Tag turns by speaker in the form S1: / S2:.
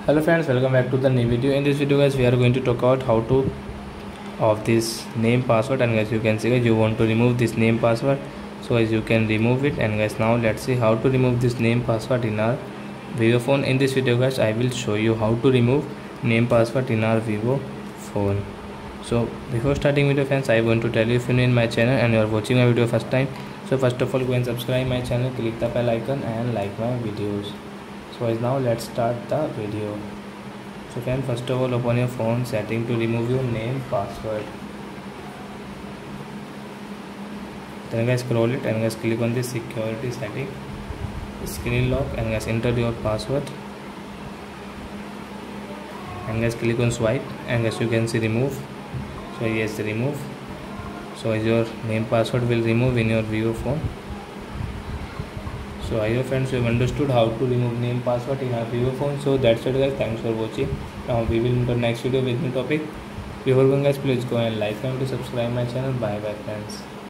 S1: Hello friends, welcome back to the new video. In this video guys, we are going to talk about how to of this name password, and guys you can see guys you want to remove this name password, so as you can remove it. And guys now let's see how to remove this name password in our Vivo phone. In this video guys, I will show you how to remove name password in our Vivo phone. So before starting video friends, I want to tell you, if you are in my channel and you are watching my video first time, so first of all go and subscribe my channel, click the bell icon and like my videos. So as now let's start the video. So friend, first of all open your phone setting to remove your name password. Then guys scroll it and guys click on the security setting, screen lock, and guys enter your password and guys click on swipe and guys you can see remove. So yes, remove. So as your name password will remove in your Vivo phone. So I hope friends you have understood how to remove name password in our Vivo phone. So that's it guys, thanks for watching. Now we will meet the next video with new topic. Before going guys, please go and like and subscribe my channel. Bye bye friends.